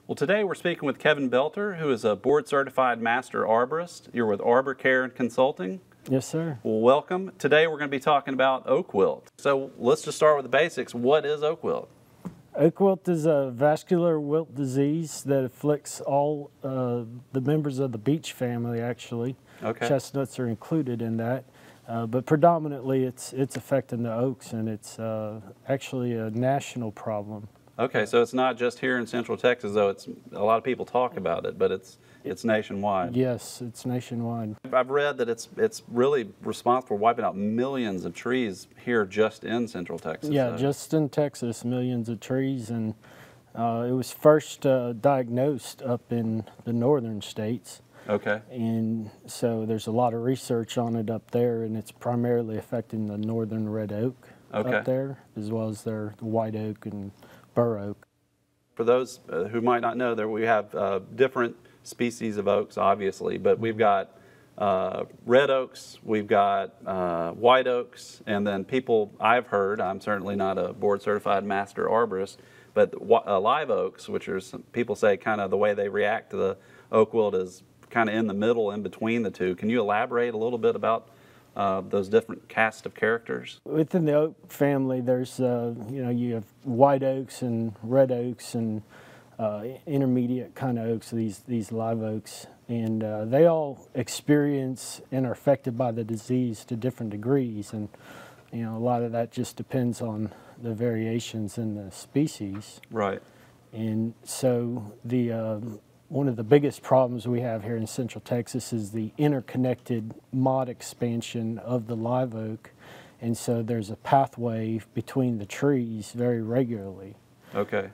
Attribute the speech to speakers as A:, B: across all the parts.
A: Well, today we're speaking with Kevin Belter, who is a board-certified master arborist. You're with ArborCare Consulting.
B: Yes, sir.
A: Well, welcome. Today we're going to be talking about oak wilt. So let's just start with the basics. What is oak wilt?
B: Oak wilt is a vascular wilt disease that afflicts all the members of the beech family, actually.
A: Okay.
B: Chestnuts are included in that. But predominantly it's affecting the oaks, and it's actually a national problem.
A: Okay, so it's not just here in Central Texas, though. It's a lot of people talk about it, but it's nationwide.
B: Yes, it's nationwide.
A: I've read that it's really responsible for wiping out millions of trees here just in Central Texas.
B: Yeah, just in Texas, millions of trees, and it was first diagnosed up in the northern states.
A: Okay.
B: And so there's a lot of research on it up there, and it's primarily affecting the northern red oak up there, as well as their white oak and bur oak.
A: For those who might not know, that we have different species of oaks, obviously, but we've got red oaks, we've got white oaks, and then people I've heard, I'm certainly not a board-certified master arborist, but live oaks, which are some people say kind of the way they react to the oak wilt is kind of in the middle, in between the two. Can you elaborate a little bit about those different cast of characters? Within
B: the oak family, there's you have white oaks and red oaks and intermediate kind of oaks, these live oaks, and they all experience and are affected by the disease to different degrees, and a lot of that just depends on the variations in the species.
A: Right.
B: And so one of the biggest problems we have here in Central Texas is the interconnected modd expansion of the live oak, and so there's a pathway between the trees very regularly.
A: Okay.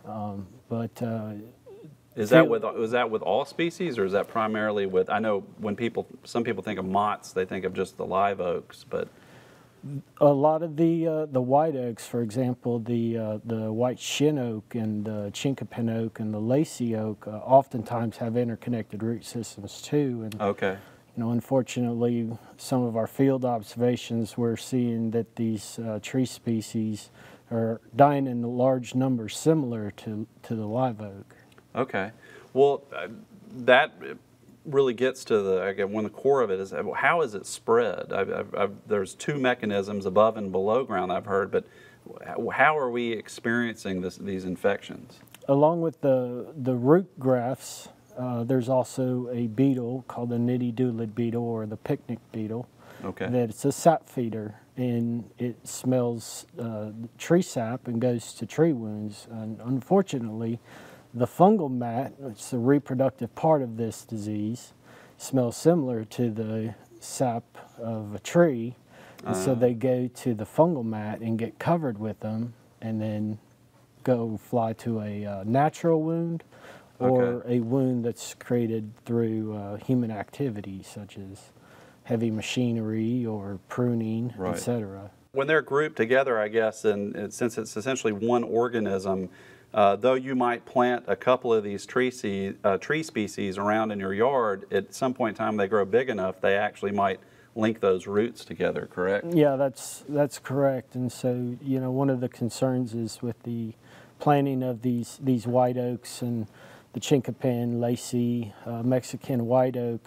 B: Is
A: that with all species, or is that primarily with? I know when some people think of motts, they think of just the live oaks, but
B: a lot of the white oaks, for example, the white shin oak and the chinkapin oak and the lacy oak, oftentimes have interconnected root systems too. And
A: okay.
B: Unfortunately, some of our field observations, we're seeing that these tree species are dying in large numbers, similar to the live oak.
A: Okay. Well, that really gets to the core of it is how is it spread? There's two mechanisms, above and below ground, I've heard, but how are we experiencing these infections?
B: Along with the root grafts, there's also a beetle called the nitty-doodled beetle, or the picnic beetle.
A: Okay.
B: That it's a sap feeder, and it smells tree sap and goes to tree wounds. And unfortunately, the fungal mat, which is the reproductive part of this disease, smells similar to the sap of a tree, and so they go to the fungal mat and get covered with them, and then fly to a natural wound or a wound that's created through human activity, such as heavy machinery or pruning, etc.
A: When they're grouped together, I guess, and since it's essentially one organism, though you might plant a couple of these tree species around in your yard, at some point in time they grow big enough, they actually might link those roots together, correct?
B: Yeah, that's correct. And so, one of the concerns is with the planting of these white oaks and the chinkapin, lacy, Mexican white oak.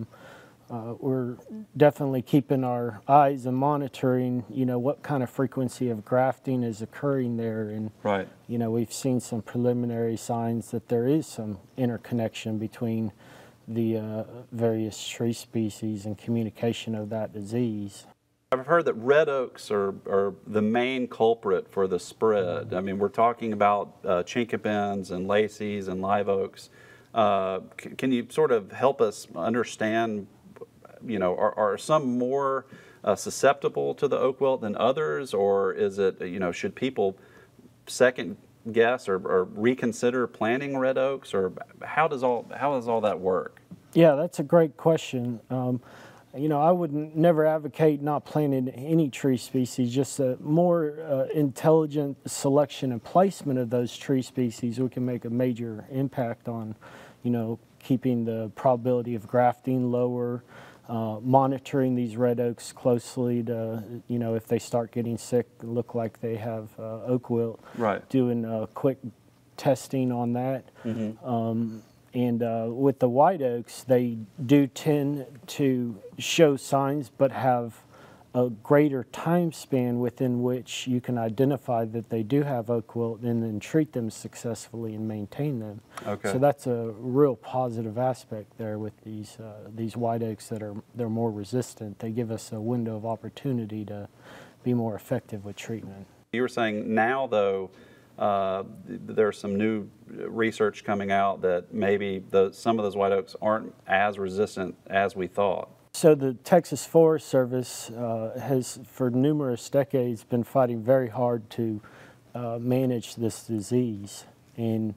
B: We're definitely keeping our eyes and monitoring, what kind of frequency of grafting is occurring there. And, we've seen some preliminary signs that there is some interconnection between the various tree species and communication of that disease.
A: I've heard that red oaks are the main culprit for the spread. I mean, we're talking about chinkapins and lacies and live oaks. Can you sort of help us understand, are some more susceptible to the oak wilt than others, or is it, should people second guess or reconsider planting red oaks, or how does all that work?
B: Yeah, that's a great question. I would never advocate not planting any tree species, just a more intelligent selection and placement of those tree species. We can make a major impact on, keeping the probability of grafting lower, monitoring these red oaks closely to, if they start getting sick, look like they have oak wilt, doing quick testing on that. And with the white oaks, they do tend to show signs, but have a greater time span within which you can identify that they do have oak wilt and then treat them successfully and maintain them.
A: Okay.
B: So that's a real positive aspect there with these white oaks they're more resistant. They give us a window of opportunity to be more effective with treatment.
A: You were saying now, though, there's some new research coming out that maybe some of those white oaks aren't as resistant as we thought.
B: So the Texas Forest Service has, for numerous decades, been fighting very hard to manage this disease. And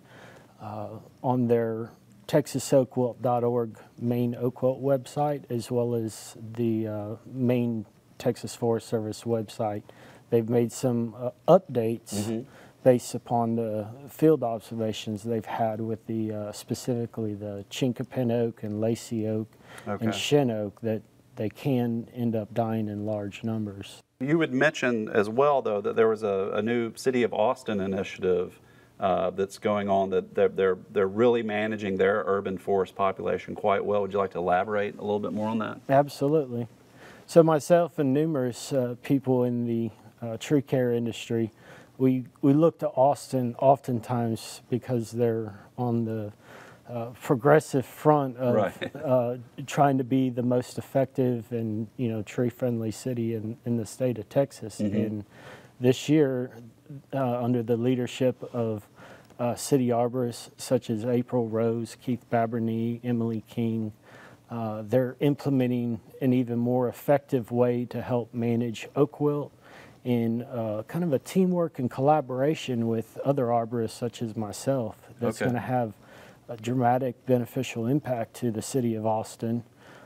B: on their texasoakwilt.org main oak wilt website, as well as the main Texas Forest Service website, they've made some updates based upon the field observations they've had with the specifically the chinkapin oak and lacy oak and shin oak, that they can end up dying in large numbers.
A: You would mention as well, though, that there was a new City of Austin initiative that's going on, that they're really managing their urban forest population quite well. Would you like to elaborate a little bit more on that?
B: Absolutely. So myself and numerous people in the tree care industry, we look to Austin oftentimes because they're on the progressive front of trying to be the most effective and tree-friendly city in the state of Texas. And this year, under the leadership of city arborists such as April Rose, Keith Baberney, Emily King, they're implementing an even more effective way to help manage oak wilt in kind of a teamwork and collaboration with other arborists such as myself. That's going to have a dramatic beneficial impact to the city of Austin,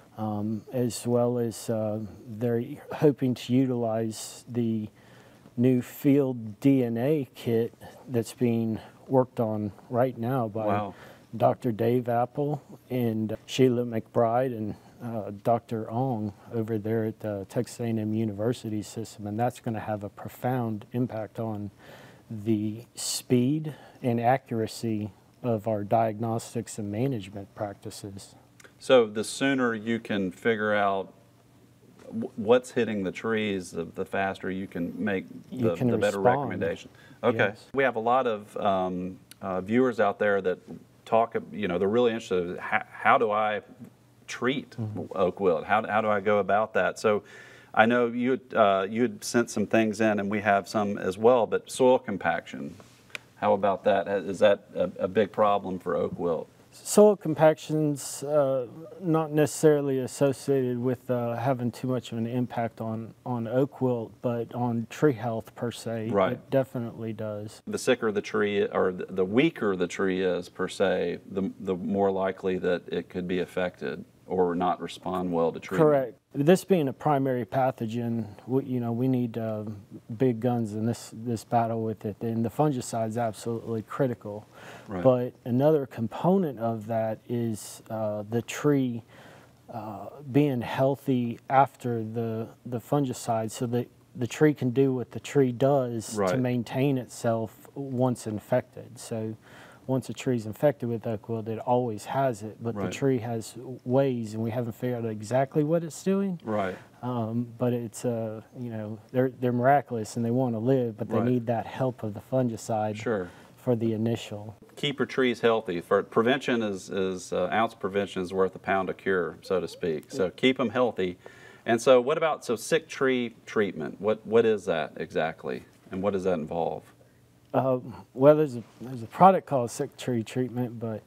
B: as well as they're hoping to utilize the new field DNA kit that's being worked on right now by Dr. Dave Apple and Sheila McBride and Dr. Ong over there at the Texas A&M University system, and that's going to have a profound impact on the speed and accuracy of our diagnostics and management practices.
A: So the sooner you can figure out what's hitting the trees, the faster you can make the better recommendation. Okay. Yes. We have a lot of viewers out there that talk, they're really interested in how do I treat oak wilt? How do I go about that? So I know you'd sent some things in, and we have some as well, but soil compaction, how about that? Is that a big problem for oak wilt?
B: Soil compaction's not necessarily associated with having too much of an impact on oak wilt, but on tree health per se, it definitely does. The
A: sicker the tree, or the weaker the tree is per se, the more likely that it could be affected or not respond well to treatment.
B: Correct. This being a primary pathogen, we need big guns in this battle with it, and the fungicide is absolutely critical. Right. But another component of that is the tree being healthy after the fungicide, so that the tree can do what the tree does to maintain itself once infected. So once a tree's infected with oak wilt, it always has it, but the tree has ways, and we haven't figured out exactly what it's doing. Right. But it's they're miraculous and they want to live, but they need that help of the fungicide for the initial.
A: Keep your trees healthy. For prevention is ounce prevention is worth a pound of cure, so to speak. So keep them healthy. And so what about sick tree treatment? What is that exactly, and what does that involve?
B: Well, there's a product called sick tree treatment, but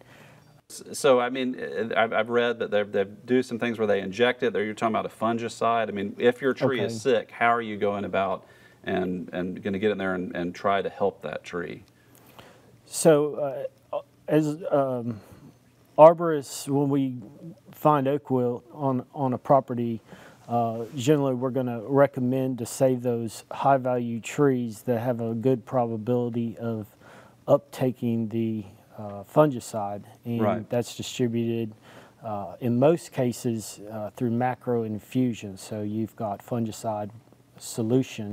A: so I mean, I've read that they do some things where they inject it. You're talking about a fungicide. I mean, if your tree is sick, how are you going about and going to get in there and try to help that tree?
B: So as arborists, when we find oak wilt on a property, generally we're going to recommend to save those high-value trees that have a good probability of uptaking the fungicide, and that's distributed in most cases through macro infusion. So you've got fungicide solution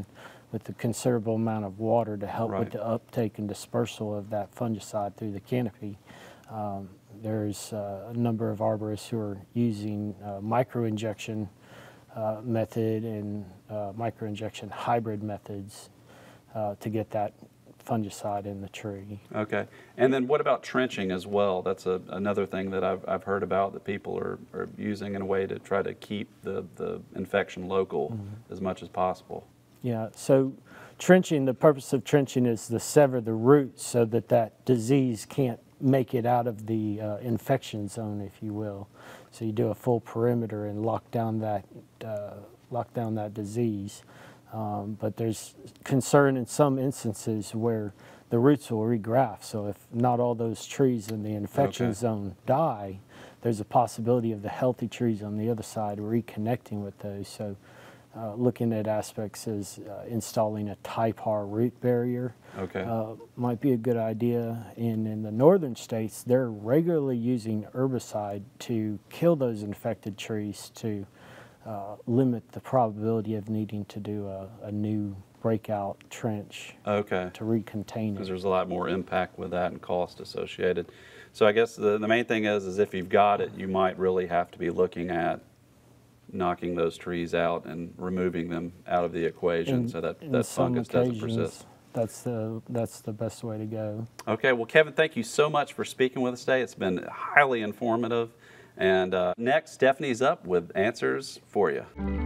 B: with a considerable amount of water to help
A: Right.
B: with the uptake and dispersal of that fungicide through the canopy. There's a number of arborists who are using microinjection method and microinjection hybrid methods to get that fungicide in the tree.
A: Okay. And then what about trenching as well? That's another thing that I've heard about that people are using in a way to try to keep the infection local as much as possible.
B: Yeah, so trenching, the purpose of trenching is to sever the roots so that that disease can't make it out of the infection zone, if you will. So you do a full perimeter and lock down that disease. But there's concern in some instances where the roots will regraft. So if not all those trees in the infection zone die, there's a possibility of the healthy trees on the other side reconnecting with those. So looking at aspects as installing a type R root barrier might be a good idea. And in the northern states, they're regularly using herbicide to kill those infected trees to limit the probability of needing to do a new breakout trench to recontain it.
A: Because there's a lot more impact with that and cost associated. So I guess the main thing is if you've got it, you might really have to be looking at knocking those trees out and removing them out of the equation so that fungus doesn't persist.
B: That's the best way to go.
A: Okay, well, Kevin, thank you so much for speaking with us today. It's been highly informative. And next, Stephanie's up with answers for you.